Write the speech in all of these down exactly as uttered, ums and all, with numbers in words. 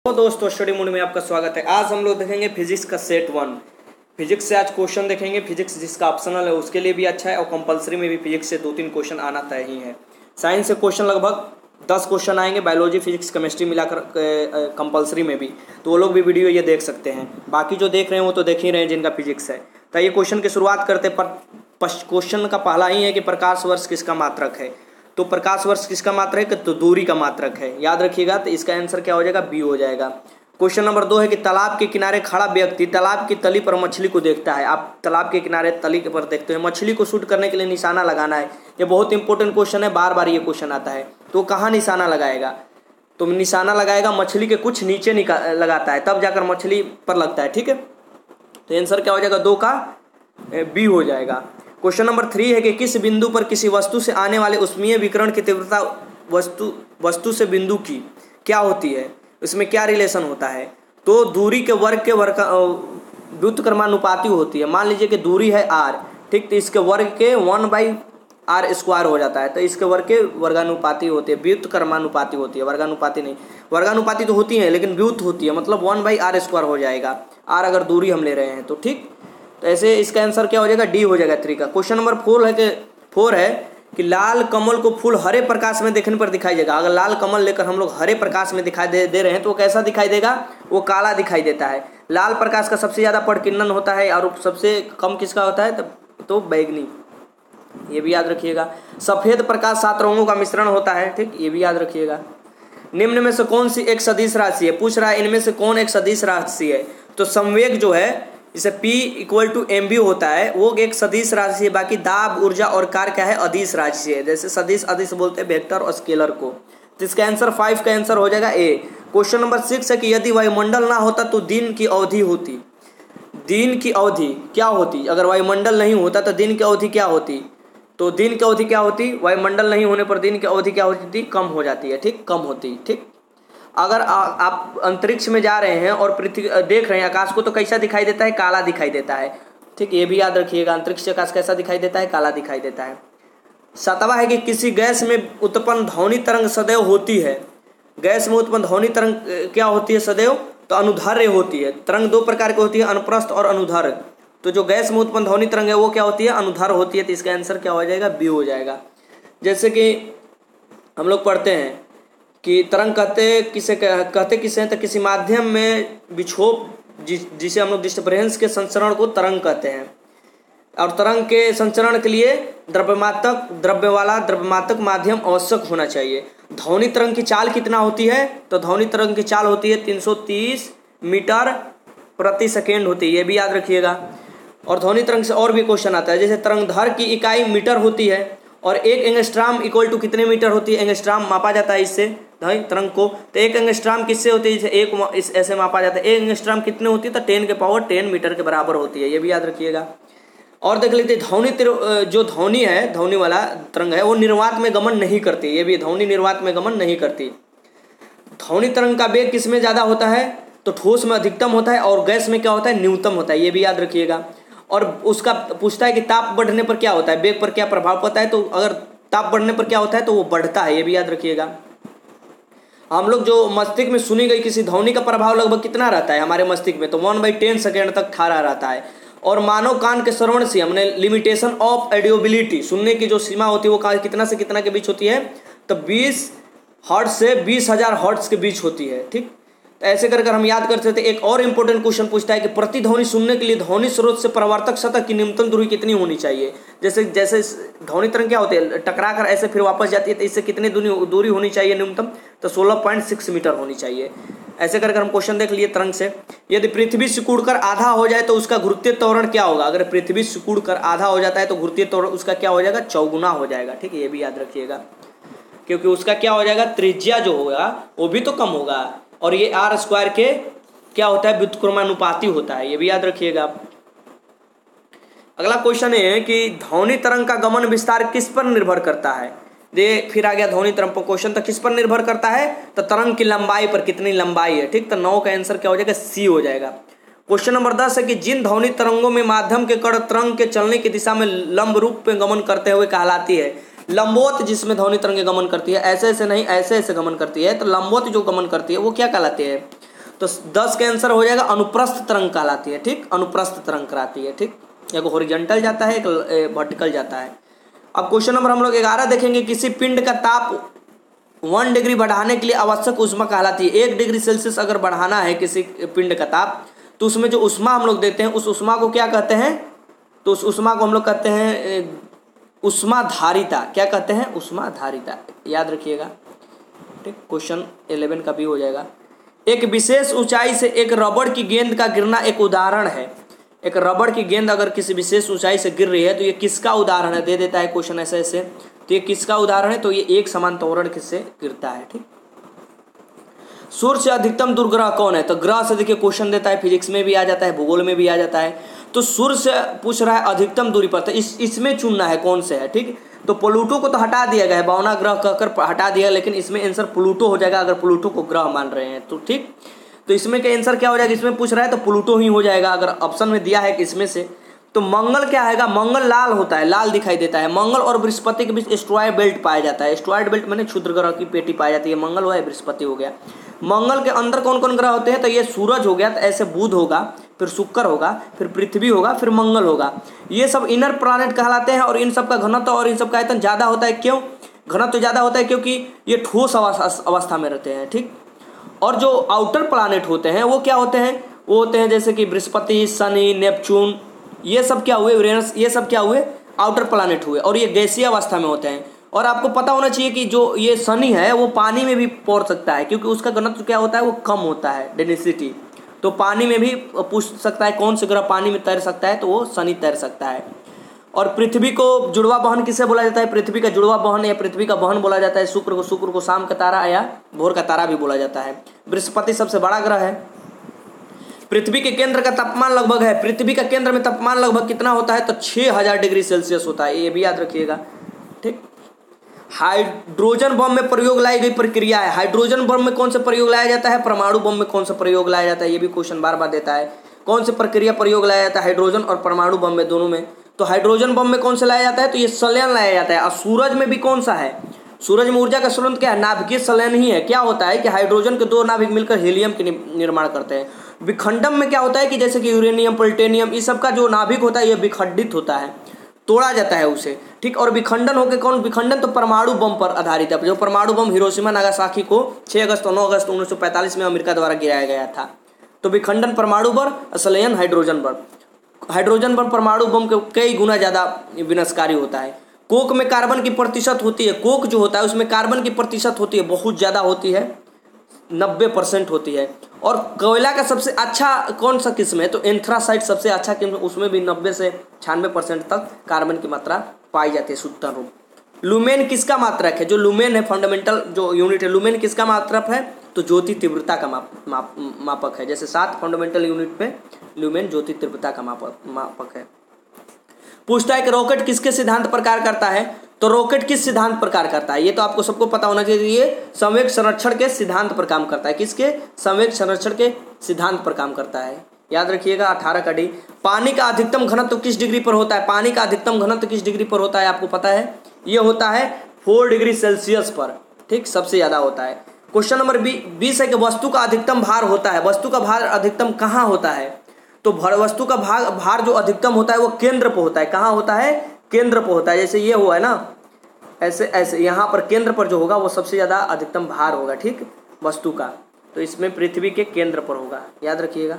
तो दोस्तों study mood में आपका स्वागत है। आज हम लोग देखेंगे फिजिक्स का सेट वन। फिजिक्स से आज क्वेश्चन देखेंगे। फिजिक्स जिसका ऑप्शनल है उसके लिए भी अच्छा है और कंपलसरी में भी फिजिक्स से दो तीन क्वेश्चन आना तय ही है। साइंस से क्वेश्चन लगभग दस क्वेश्चन आएंगे, बायोलॉजी फिजिक्स केमिस्ट्री मिलाकर कंपलसरी में भी, तो वो लोग भी वीडियो ये देख सकते हैं। बाकी जो देख रहे हैं वो तो देख ही रहे हैं जिनका फिजिक्स है। तो ये क्वेश्चन की शुरुआत करते पर क्वेश्चन का पहला ही है कि प्रकाश वर्ष किसका मात्रक है। तो प्रकाश वर्ष किसका मात्रक है, तो दूरी का मात्रक है, याद रखिएगा। तो इसका आंसर क्या हो जाएगा, बी हो जाएगा। क्वेश्चन नंबर दो है कि तालाब के किनारे खड़ा व्यक्ति तालाब की तली पर मछली को देखता है। आप तालाब के किनारे तली पर देखते हैं, मछली को शूट करने के लिए निशाना लगाना है। ये बहुत इंपॉर्टेंट क्वेश्चन है, बार बार ये क्वेश्चन आता है। तो कहाँ निशाना लगाएगा, तो निशाना लगाएगा मछली के कुछ नीचे लगाता है, तब जाकर मछली पर लगता है। ठीक है, तो आंसर क्या हो जाएगा, दो का बी हो जाएगा। क्वेश्चन नंबर थ्री है कि किस बिंदु पर किसी वस्तु से आने वाले ऊष्मीय विकिरण की तीव्रता वस्तु वस्तु से बिंदु की क्या होती है, इसमें क्या रिलेशन होता है। तो दूरी के वर्ग के वर्ग व्युत्क्रमानुपाती होती है। मान लीजिए कि दूरी है आर, ठीक, तो इसके वर्ग के वन बाई आर स्क्वायर हो जाता है, तो इसके वर्ग के वर्गानुपाती होती है, व्युत्क्रमानुपाती होती है, वर्गानुपाती नहीं। वर्गानुपाती तो होती है लेकिन व्युत होती है, मतलब वन बाई आर स्क्वायर हो जाएगा, आर अगर दूरी हम ले रहे हैं तो। ठीक, तो ऐसे इसका आंसर क्या हो जाएगा, डी हो जाएगा थ्री का। क्वेश्चन नंबर फोर है कि फोर है कि लाल कमल को फूल हरे प्रकाश में देखने पर दिखाई देगा। अगर लाल कमल लेकर हम लोग हरे प्रकाश में दिखाई दे, दे रहे हैं तो वो कैसा दिखाई देगा, वो काला दिखाई देता है। लाल प्रकाश का सबसे ज़्यादा प्रकीर्णन होता है और सबसे कम किसका होता है, तो बैगनी, ये भी याद रखिएगा। सफ़ेद प्रकाश सात रंगों का मिश्रण होता है, ठीक, ये भी याद रखिएगा। निम्न में से कौन सी एक सदिश राशि है, पूछ रहा है इनमें से कौन एक सदिश राशि है। तो संवेग जो है इसे P equal to M V होता है, वो एक सदिश राशि है। बाकी दाब, ऊर्जा और कार्य क्या है, अदिश राशि है। जैसे सदिश अदिश बोलते हैं वेक्टर और स्केलर को। तो इसका आंसर फाइव का आंसर हो जाएगा ए। क्वेश्चन नंबर सिक्स है कि यदि वायुमंडल ना होता तो दिन की अवधि होती। दिन की अवधि क्या होती, अगर वायुमंडल नहीं होता तो दिन की अवधि क्या होती, तो दिन की अवधि क्या होती, वायुमंडल नहीं होने पर दिन की अवधि क्या होती थी, कम हो जाती है। ठीक, कम होती। ठीक, अगर आ, आप अंतरिक्ष में जा रहे हैं और पृथ्वी देख रहे हैं आकाश को, तो कैसा दिखाई देता है, काला दिखाई देता है। ठीक, ये भी याद रखिएगा, अंतरिक्ष आकाश कैसा दिखाई देता है, काला दिखाई देता है। सातवां है कि किसी गैस में उत्पन्न ध्वनि तरंग सदैव होती है। गैस में उत्पन्न ध्वनि तरंग क्या होती है सदैव, तो अनुदैर्ध्य होती है। तरंग दो प्रकार की होती है, अनुप्रस्थ और अनुदैर्ध्य। तो जो गैस में उत्पन्न ध्वनि तरंग है वो क्या होती है, अनुदैर्ध्य होती है। तो इसका आंसर क्या हो जाएगा, बी हो जाएगा। जैसे कि हम लोग पढ़ते हैं कि तरंग कहते किसे कहते किसे हैं, तो किसी माध्यम में विक्षोभ जिस जिसे हम लोग डिस्टर्बेंस के संचरण को तरंग कहते हैं। और तरंग के संचरण के लिए द्रव्यमात्रक द्रव्य वाला द्रव्यमात्रक माध्यम आवश्यक होना चाहिए। ध्वनि तरंग की चाल कितना होती है, तो ध्वनि तरंग की चाल होती है तीन सौ तीस मीटर प्रति सेकेंड होती है, ये भी याद रखिएगा। और ध्वनि तरंग से और भी क्वेश्चन आता है, जैसे तरंगधर की इकाई मीटर होती है और एक एंगस्ट्राम इक्वल टू कितने मीटर होती है, एंगस्ट्राम मापा जाता है इससे तरंग को। तो एक एंगस्ट्राम किससे होती है, जैसे एक इस ऐसे मापा जाता है। एक एंगस्ट्राम कितने होती है, तो टेन के पावर टेन मीटर के बराबर होती है, ये भी याद रखिएगा। और देख लीजिए ध्वनि जो ध्वनि है, ध्वनि वाला तरंग है, वो निर्वात में गमन नहीं करती। ये भी ध्वनि निर्वात में गमन नहीं करती। ध्वनि तरंग का वेग किसमें ज़्यादा होता है, तो ठोस में अधिकतम होता है और गैस में क्या होता है, न्यूनतम होता है, ये भी याद रखिएगा। और उसका पूछता है कि ताप बढ़ने पर क्या होता है, वेग पर क्या प्रभाव पड़ता है, तो अगर ताप बढ़ने पर क्या होता है, तो वो बढ़ता है, ये भी याद रखिएगा। हम लोग जो मस्तिष्क में सुनी गई किसी ध्वनि का प्रभाव लगभग कितना रहता है हमारे मस्तिष्क में, तो वन बाई टेन सेकेंड तक ठहरा रहता है। और मानव कान के श्रवण से हमने लिमिटेशन ऑफ ऑडियोबिलिटी, सुनने की जो सीमा होती है वो कितना से कितना के बीच होती है, तो बीस हर्ट्ज से बीस हजार हर्ट्ज के बीच होती है। ठीक, तो ऐसे कर कर हम याद करते थे। एक और इंपॉर्टेंट क्वेश्चन पूछता है कि प्रतिध्वनि सुनने के लिए ध्वनि स्रोत से परावर्तक सतह की न्यूनतम दूरी कितनी होनी चाहिए। जैसे जैसे ध्वनि तरंग क्या होती है, टकरा कर ऐसे फिर वापस जाती है, तो इससे कितनी दूरी दूरी होनी चाहिए न्यूनतम, तो सोलह पॉइंट सिक्स मीटर होनी चाहिए। ऐसे कर कर हम क्वेश्चन देख लिए तरंग से। यदि पृथ्वी सिकुड़ कर आधा हो जाए तो उसका गुरुत्वीय त्वरण क्या होगा। अगर पृथ्वी सिकुड़ कर आधा हो जाता है तो गुरुत्वीय त्वरण उसका क्या हो जाएगा, चौगुना हो जाएगा। ठीक है, ये भी याद रखिएगा, क्योंकि उसका क्या हो जाएगा, त्रिज्या जो होगा वो भी तो कम होगा। और ये आर स्क्वायर के क्या होता है, व्युत्क्रमानुपाती होता है, ये भी याद रखिएगा। अगला क्वेश्चन है कि ध्वनि तरंग का गमन विस्तार किस पर निर्भर करता है। ये फिर आ गया ध्वनि तरंग पर क्वेश्चन, तो किस पर निर्भर करता है, तो तरंग की लंबाई पर, कितनी लंबाई है। ठीक, तो नौ का आंसर क्या हो जाएगा, सी हो जाएगा। क्वेश्चन नंबर दस है कि जिन ध्वनि तरंगों में माध्यम के कण तरंग के चलने की दिशा में लंब रूप में गमन करते हुए कहलाती है। लंबवत जिसमें ध्वनि तरंगे गमन करती है, ऐसे ऐसे नहीं ऐसे ऐसे गमन करती है, तो लंबवत जो गमन करती है वो क्या कहलाती है, तो दस का आंसर हो जाएगा अनुप्रस्थ तरंग कहलाती है, ठीक, अनुप्रस्थ तरंग कहलाती है, ठीक। एक हॉरिजॉन्टल जाता है, एक वर्टिकल जाता है। अब क्वेश्चन नंबर हम लोग ग्यारह देखेंगे, किसी पिंड का ताप वन डिग्री बढ़ाने के लिए आवश्यक ऊष्मा कहलाती है। एक डिग्री सेल्सियस अगर बढ़ाना है किसी पिंड का ताप, तो उसमें जो ऊष्मा हम लोग देते हैं उस ऊष्मा को क्या कहते हैं, तो उस ऊष्मा को हम लोग कहते हैं ऊष्माधारिता। क्या कहते हैं, ऊष्माधारिता, याद रखिएगा, ठीक। क्वेश्चन इलेवन का भी हो जाएगा। एक विशेष ऊंचाई से एक रबड़ की गेंद का गिरना एक उदाहरण है। एक रबड़ की गेंद अगर किसी विशेष ऊंचाई से गिर रही है तो ये किसका उदाहरण है, दे देता है क्वेश्चन ऐसे ऐसे, तो ये किसका उदाहरण है, तो ये एक समान त्वरण किससे गिरता है, ठीक। सूर्य से अधिकतम दूर ग्रह कौन है, तो ग्रह से देखिए क्वेश्चन देता है, फिजिक्स में भी आ जाता है, भूगोल में भी आ जाता है। तो सूर्य से पूछ रहा है अधिकतम दूरी पर, तो इस इसमें चुनना है कौन से है, ठीक। तो प्लूटो को तो हटा दिया गया है, बावना ग्रह कहकर हटा दिया, लेकिन इसमें आंसर प्लूटो हो जाएगा अगर प्लूटो को ग्रह मान रहे हैं तो, ठीक। तो इसमें का आंसर क्या हो जाएगा, इसमें पूछ रहा है तो प्लूटो ही हो जाएगा। अगर ऑप्शन में दिया है कि इसमें से, तो मंगल क्या आएगा, मंगल लाल होता है, लाल दिखाई देता है। मंगल और बृहस्पति के बीच एस्ट्रॉयड बेल्ट पाया जाता है। एस्ट्रॉयड बेल्ट मैंने क्षुद्र ग्रह की पेटी पाई जाती है, मंगल हुआ है, बृहस्पति हो गया। मंगल के अंदर कौन कौन ग्रह होते हैं, तो ये सूरज हो गया, तो ऐसे बुध होगा, फिर शुक्र होगा, फिर पृथ्वी होगा, फिर मंगल होगा। ये सब इनर प्लैनेट कहलाते हैं और इन सब का घनत्व और इन सब का आयतन ज़्यादा होता है। क्यों घनत्व ज़्यादा होता है, क्योंकि ये ठोस अवस्था में रहते हैं, ठीक। और जो आउटर प्लैनेट होते हैं वो क्या होते हैं, वो होते हैं जैसे कि बृहस्पति, शनि, नेपच्यून, ये सब क्या हुए, यूरेनस, ये सब क्या हुए, आउटर प्लैनेट हुए, और ये गैसीय अवस्था में होते हैं। और आपको पता होना चाहिए कि जो ये शनि है वो पानी में भी पौड़ सकता है, क्योंकि उसका घनत्व क्या होता है, वो कम होता है, डेंसिटी। तो पानी में भी पूछ सकता है कौन से ग्रह पानी में तैर सकता है, तो वो शनि तैर सकता है। और पृथ्वी को जुड़वा बहन किसे बोला जाता है, पृथ्वी का जुड़वा बहन या पृथ्वी का बहन बोला जाता है। शुक्र को शुक्र को शाम का तारा या भोर का तारा भी बोला जाता है। बृहस्पति सबसे बड़ा ग्रह है। पृथ्वी के केंद्र का तापमान लगभग है, पृथ्वी का केंद्र में तापमान लगभग कितना होता है, तो छः हजार डिग्री सेल्सियस होता है, ये भी याद रखिएगा, ठीक। हाइड्रोजन बम में प्रयोग लाई गई प्रक्रिया है। हाइड्रोजन बम में कौन सा प्रयोग लाया जाता है, परमाणु बम में कौन सा प्रयोग लाया जाता है, ये भी क्वेश्चन बार बार देता है। कौन सी प्रक्रिया प्रयोग लाया जाता है हाइड्रोजन और परमाणु बम में, दोनों में। तो हाइड्रोजन बम में कौन सा लाया जाता है, तो ये संलयन लाया जाता है। और सूरज में भी कौन सा है, सूरज में ऊर्जा का स्रोत क्या है, नाभिकीय संलयन ही है। क्या होता है कि हाइड्रोजन के दो नाभिक मिलकर हीलियम के निर्माण करते हैं। विखंडन में क्या होता है कि जैसे कि यूरेनियम, प्लूटोनियम, इस सब का जो नाभिक होता है ये विखंडित होता है, तोड़ा जाता है उसे, ठीक। और विखंडन होकर कौन, विखंडन तो परमाणु बम पर आधारित है। जो परमाणु बम हिरोशिमा नागासाकी को छह अगस्त और नौ अगस्त उन्नीस सौ पैंतालीस में अमेरिका द्वारा गिराया गया था। तो विखंडन परमाणु बम, संलयन हाइड्रोजन बम। हाइड्रोजन बम परमाणु बम के कई गुना ज़्यादा विनाशकारी होता है। कोक में कार्बन की प्रतिशत होती है, कोक जो होता है उसमें कार्बन की प्रतिशत होती है, बहुत ज़्यादा होती है, नब्बे परसेंट होती है। और कोयला का सबसे अच्छा कौन सा किस्म है, तो एंथ्रासाइट सबसे अच्छा किस्म, उसमें भी नब्बे से छियानवे परसेंट तक कार्बन की मात्रा पाई जाती है, शुद्ध रूप। लुमेन किसका मात्रक है, जो लुमेन है फंडामेंटल जो यूनिट है, लुमेन किसका मात्रक है, तो ज्योति तीव्रता का माप, माप मापक है। जैसे सात फंडामेंटल यूनिट पे लुमेन ज्योति तीव्रता का मापक मापक है। पूछता है कि रॉकेट किसके सिद्धांत पर कार्य करता है, तो रॉकेट किस सिद्धांत पर कार्य करता है, ये तो आपको सबको पता होना चाहिए। ये संवेग संरक्षण के सिद्धांत पर काम करता है। किसके, संवेग संरक्षण के सिद्धांत पर काम करता है, याद रखिएगा। अठारह का डी। पानी का अधिकतम घनत्व किस डिग्री पर होता है, पानी का अधिकतम घनत्व किस डिग्री पर होता है, आपको पता है, ये होता है फोर डिग्री सेल्सियस पर, ठीक, सबसे ज्यादा होता है। क्वेश्चन नंबर बीस है कि वस्तु का अधिकतम भार होता है, वस्तु का भार अधिकतम कहाँ होता है, तो वस्तु का भार भार जो अधिकतम होता है वो केंद्र पर होता है। कहाँ होता है, केंद्र पर होता है। जैसे ये हुआ है ना, ऐसे ऐसे यहाँ पर केंद्र पर जो होगा वो सबसे ज़्यादा अधिकतम भार होगा, ठीक, वस्तु का। तो इसमें पृथ्वी के केंद्र पर होगा, याद रखिएगा।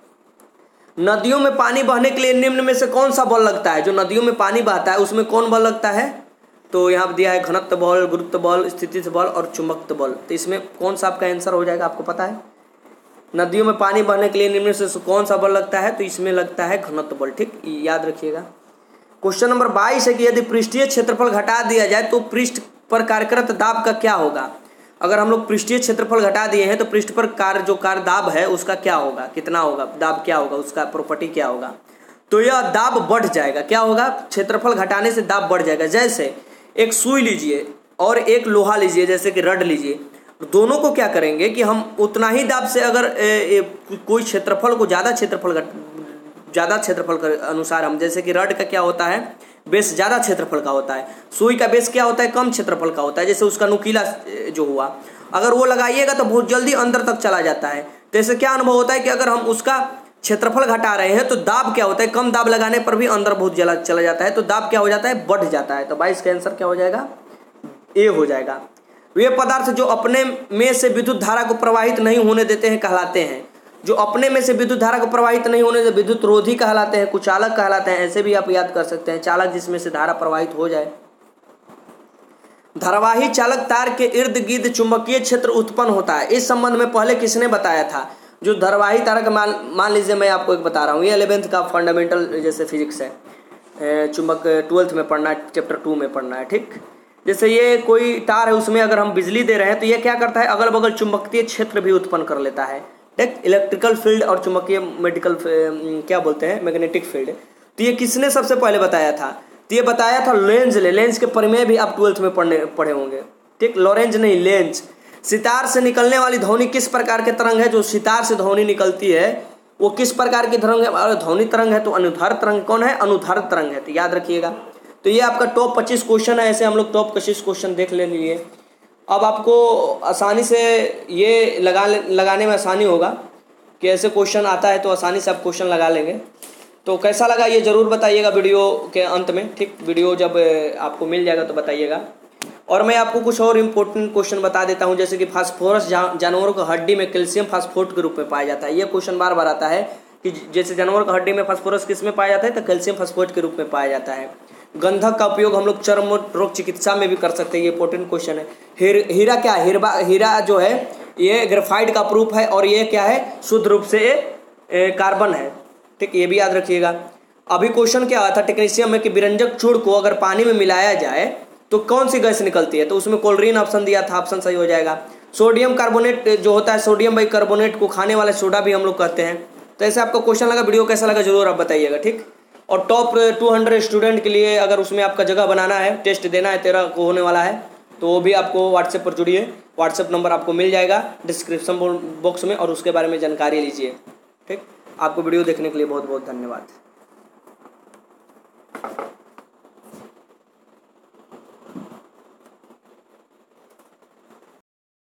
नदियों में पानी बहने के लिए निम्न में से कौन सा बल लगता है, जो नदियों में पानी बहता है उसमें कौन बल लगता है, तो यहाँ दिया है घनत्व बल, गुरुत्व बल, स्थितिज बल और चुंबकत्व बल। तो इसमें कौन सा आपका आंसर हो जाएगा, आपको पता है। नदियों में पानी बहने के लिए निम्न से कौन सा बल लगता है, तो इसमें लगता है घनत्व बल, ठीक, याद रखिएगा। क्वेश्चन नंबर बाईस है कि यदि पृष्ठीय क्षेत्रफल घटा दिया जाए तो पृष्ठ पर कार्यरत दाब का क्या होगा। अगर हम लोग पृष्ठीय क्षेत्रफल घटा दिए हैं तो पृष्ठ पर कार्य जो कार्य दाब है उसका क्या होगा, कितना होगा, दाब क्या होगा, उसका प्रॉपर्टी क्या होगा, तो यह दाब बढ़ जाएगा। क्या होगा, क्षेत्रफल घटाने से दाब बढ़ जाएगा। जैसे एक सुई लीजिए और एक लोहा लीजिए, जैसे कि रड लीजिए, दोनों को क्या करेंगे कि हम उतना ही दाब से अगर ए, ए, कोई क्षेत्रफल को ज़्यादा क्षेत्रफल ज़्यादा क्षेत्रफल के अनुसार हम, जैसे कि रड का क्या होता है, बेस ज़्यादा क्षेत्रफल का होता है, सुई का बेस क्या होता है, कम क्षेत्रफल का होता है। जैसे उसका नुकीला जो हुआ, अगर वो लगाइएगा तो बहुत जल्दी अंदर तक चला जाता है, तो इससे क्या अनुभव होता है कि अगर हम उसका क्षेत्रफल घटा रहे हैं तो दाब क्या होता है, कम दाब लगाने पर भी अंदर बहुत जला चला जाता है, तो दाब क्या हो जाता है, बढ़ जाता है। तो बाईस का आंसर क्या हो जाएगा, ए हो जाएगा। वे पदार्थ जो अपने में से विद्युत धारा को प्रवाहित नहीं होने देते हैं कहलाते हैं, जो अपने में से विद्युत धारा को प्रवाहित नहीं होने देते विद्युत रोधी कहलाते हैं, कुचालक कहलाते हैं। ऐसे भी आप याद कर सकते हैं, चालक जिसमें से धारा प्रवाहित हो जाए। धारावाही चालक तार के इर्द गिर्द चुंबकीय क्षेत्र उत्पन्न होता है। इस संबंध में पहले किसने बताया था? जो धारावाही तार का मान मान लीजिए मैं आपको एक बता रहा हूँ, ये इलेवेंथ का फंडामेंटल जैसे फिजिक्स है, चुंबक ट्वेल्थ में पढ़ना है, चैप्टर टू में पढ़ना है, ठीक। जैसे ये कोई तार है, उसमें अगर हम बिजली दे रहे हैं तो ये क्या करता है, अगल बगल चुंबकीय क्षेत्र भी उत्पन्न कर लेता है, ठीक। इलेक्ट्रिकल फील्ड और चुंबकीय मेडिकल क्या बोलते हैं, मैग्नेटिक फील्ड। तो ये किसने सबसे पहले बताया था? तो ये बताया था लेंज ने। लेंज के प्रमेय भी आप ट्वेल्थ में पढ़ने पढ़े होंगे, ठीक। लॉरेंज नहीं, लेंज। सितार से निकलने वाली ध्वनि किस प्रकार के तरंग है? जो सितार से ध्वनि निकलती है वो किस प्रकार की तरंग है? ध्वनि तरंग है, तो अनुधार तरंग कौन है? अनुधार तरंग है, तो याद रखिएगा। तो ये आपका टॉप पच्चीस क्वेश्चन है, ऐसे हम लोग टॉप पच्चीस क्वेश्चन देख ले लिए। अब आपको आसानी से ये लगा लगाने में आसानी होगा कि ऐसे क्वेश्चन आता है तो आसानी से आप क्वेश्चन लगा लेंगे। तो कैसा लगा ये ज़रूर बताइएगा वीडियो के अंत में, ठीक। वीडियो जब आपको मिल जाएगा तो बताइएगा। और मैं आपको कुछ और इम्पोर्टेंट क्वेश्चन बता देता हूं, जैसे कि फास्फोरस जानवरों की हड्डी में कैल्शियम फास्फोरेट के रूप में पाया जाता है। ये क्वेश्चन बार बार आता है कि जैसे जानवरों की हड्डी में फास्फोरस किस में पाया जाता है, तो कैल्शियम फास्फोरेट के रूप में पाया जाता है। गंधक का उपयोग हम लोग चर्म रोग चिकित्सा में भी कर सकते हैं, ये इंपॉर्टेंट क्वेश्चन है। हीर, हीरा क्या है? हीरा हीरा जो है ये ग्रेफाइट का प्रूफ है, और ये क्या है, शुद्ध रूप से ये कार्बन है, ठीक। ये भी याद रखिएगा। अभी क्वेश्चन क्या आया था टेक्नीशियन में कि विरंजक चूड़ को अगर पानी में मिलाया जाए तो कौन सी गैस निकलती है? तो उसमें क्लोरीन ऑप्शन दिया था, ऑप्शन सही हो जाएगा। सोडियम कार्बोनेट जो होता है, सोडियम बाइकार्बोनेट को खाने वाला सोडा भी हम लोग कहते हैं। तो ऐसे आपको क्वेश्चन लगा, वीडियो कैसा लगा जरूर आप बताइएगा, ठीक। और टॉप टू हंड्रेड स्टूडेंट के लिए अगर उसमें आपका जगह बनाना है, टेस्ट देना है, तेरह को होने वाला है, तो वो भी आपको व्हाट्सएप पर जुड़िए। व्हाट्सएप नंबर आपको मिल जाएगा डिस्क्रिप्शन बॉक्स में, और उसके बारे में जानकारी लीजिए, ठीक। आपको वीडियो देखने के लिए बहुत बहुत धन्यवाद।